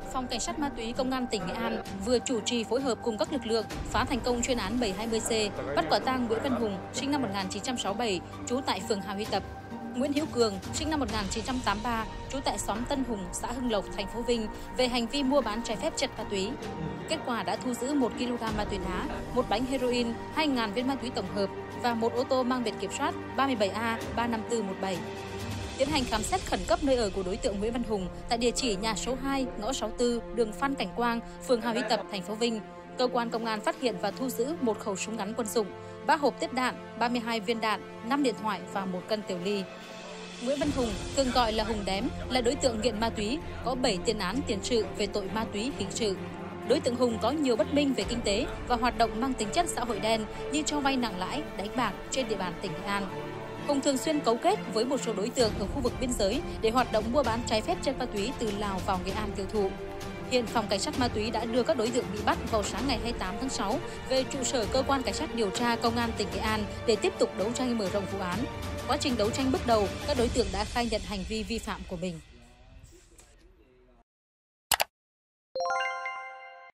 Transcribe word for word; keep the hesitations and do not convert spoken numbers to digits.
Phòng Cảnh sát ma túy Công an tỉnh Nghệ An vừa chủ trì phối hợp cùng các lực lượng phá thành công chuyên án bảy hai mươi C, bắt quả tang Nguyễn Văn Hùng, sinh năm một nghìn chín trăm sáu mươi bảy, trú tại phường Hà Huy Tập, Nguyễn Hữu Cường, sinh năm một nghìn chín trăm tám mươi ba, trú tại xóm Tân Hùng, xã Hưng Lộc, thành phố Vinh về hành vi mua bán trái phép chất ma túy. Kết quả đã thu giữ một ki lô gam ma túy đá, một bánh heroin, hai nghìn viên ma túy tổng hợp và một ô tô mang biển kiểm soát ba mươi bảy A ba năm tư một bảy. Tiến hành khám xét khẩn cấp nơi ở của đối tượng Nguyễn Văn Hùng tại địa chỉ nhà số hai, ngõ sáu mươi tư, đường Phan Cảnh Quang, phường Hà Huy Tập, thành phố Vinh. Cơ quan công an phát hiện và thu giữ một khẩu súng ngắn quân dụng, ba hộp tiếp đạn, ba mươi hai viên đạn, năm điện thoại và một cân tiểu ly. Nguyễn Văn Hùng, thường gọi là Hùng Đém, là đối tượng nghiện ma túy, có bảy tiền án tiền sự về tội ma túy hình sự. Đối tượng Hùng có nhiều bất minh về kinh tế và hoạt động mang tính chất xã hội đen như cho vay nặng lãi, đánh bạc trên địa bàn tỉnh Nghệ An. Hùng thường xuyên cấu kết với một số đối tượng ở khu vực biên giới để hoạt động mua bán trái phép chất ma túy từ Lào vào Nghệ An tiêu thụ. Hiện Phòng Cảnh sát ma túy đã đưa các đối tượng bị bắt vào sáng ngày hai mươi tám tháng sáu về trụ sở Cơ quan Cảnh sát điều tra Công an tỉnh Nghệ An để tiếp tục đấu tranh mở rộng vụ án. Quá trình đấu tranh bước đầu, các đối tượng đã khai nhận hành vi vi phạm của mình.